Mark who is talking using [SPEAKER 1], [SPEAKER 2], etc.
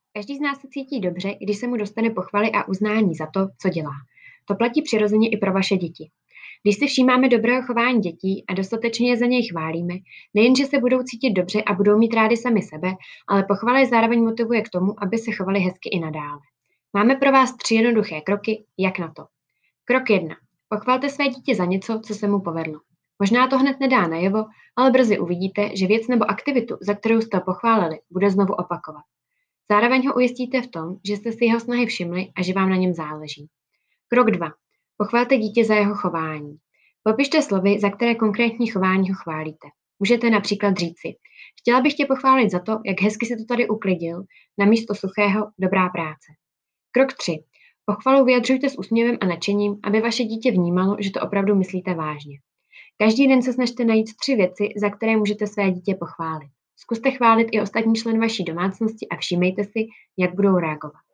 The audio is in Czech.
[SPEAKER 1] Každý z nás se cítí dobře, když se mu dostane pochvaly a uznání za to, co dělá. To platí přirozeně i pro vaše děti. Když si všímáme dobrého chování dětí a dostatečně je za něj chválíme, nejenže se budou cítit dobře a budou mít rádi sami sebe, ale pochvala je zároveň motivuje k tomu, aby se chovali hezky i nadále. Máme pro vás 3 jednoduché kroky, jak na to. Krok 1. Pochvalte své dítě za něco, co se mu povedlo. Možná to hned nedá najevo, ale brzy uvidíte, že věc nebo aktivitu, za kterou jste ho pochválili, bude znovu opakovat. Zároveň ho ujistíte v tom, že jste si jeho snahy všimli a že vám na něm záleží. Krok 2. Pochvalte dítě za jeho chování. Popište slovy, za které konkrétní chování ho chválíte. Můžete například říci: Chtěla bych tě pochválit za to, jak hezky si to tady uklidil, na místo suchého dobrá práce. Krok 3. Pochvalu vyjadřujte s úsměvem a nadšením, aby vaše dítě vnímalo, že to opravdu myslíte vážně. Každý den se snažte najít 3 věci, za které můžete své dítě pochválit. Zkuste chválit i ostatní členy vaší domácnosti a všímejte si, jak budou reagovat.